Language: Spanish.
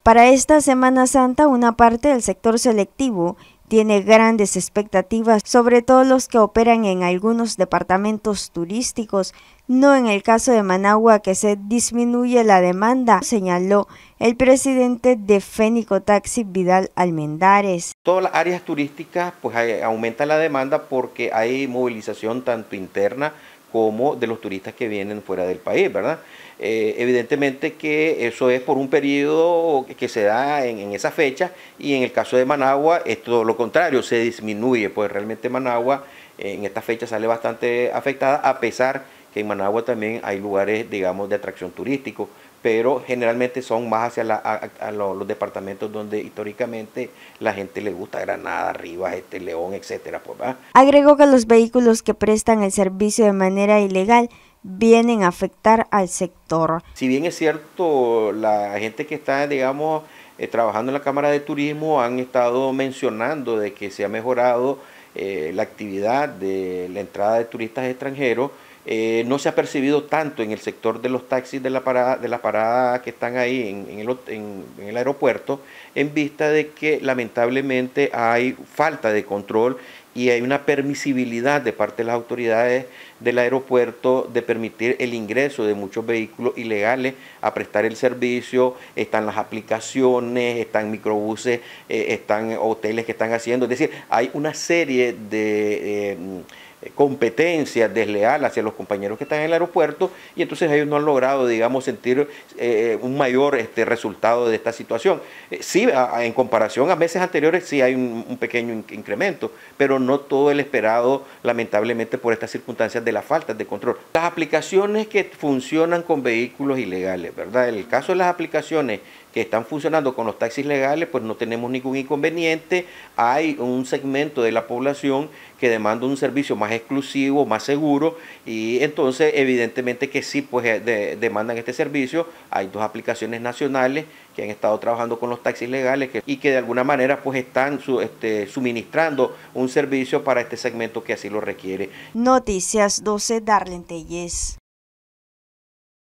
Para esta Semana Santa, una parte del sector selectivo tiene grandes expectativas, sobre todo los que operan en algunos departamentos turísticos, no en el caso de Managua, que se disminuye la demanda, señaló el presidente de Fénico Taxi, Vidal Almendares. Todas las áreas turísticas pues aumenta la demanda porque hay movilización tanto interna como de los turistas que vienen fuera del país, ¿verdad? Evidentemente que eso es por un periodo que se da en esa fecha, y en el caso de Managua es todo lo contrario, se disminuye, pues realmente Managua en esta fecha sale bastante afectada, a pesar que en Managua también hay lugares, digamos, de atracción turístico, pero generalmente son más hacia los departamentos donde históricamente la gente le gusta: Granada, Rivas, León, etcétera, pues, ¿verdad? Agregó que los vehículos que prestan el servicio de manera ilegal vienen a afectar al sector. Si bien es cierto, la gente que está, digamos, trabajando en la Cámara de Turismo han estado mencionando de que se ha mejorado la actividad de la entrada de turistas extranjeros, no se ha percibido tanto en el sector de los taxis de la parada que están ahí en el aeropuerto, en vista de que lamentablemente hay falta de control y hay una permisibilidad de parte de las autoridades del aeropuerto de permitir el ingreso de muchos vehículos ilegales a prestar el servicio. Están las aplicaciones, están microbuses, están hoteles que están haciendo, es decir, hay una serie de competencia desleal hacia los compañeros que están en el aeropuerto, y entonces ellos no han logrado, digamos, sentir un mayor resultado de esta situación. Sí, en comparación a meses anteriores sí hay un pequeño incremento, pero no todo el esperado, lamentablemente, por estas circunstancias de la falta de control. Las aplicaciones que funcionan con vehículos ilegales, ¿verdad? En el caso de las aplicaciones que están funcionando con los taxis legales, pues no tenemos ningún inconveniente. Hay un segmento de la población que demanda un servicio más exclusivo, más seguro, y entonces evidentemente que sí, pues demandan este servicio. Hay dos aplicaciones nacionales que han estado trabajando con los taxis legales y que de alguna manera pues están suministrando un servicio para este segmento que así lo requiere. Noticias 12, Darlene Telles.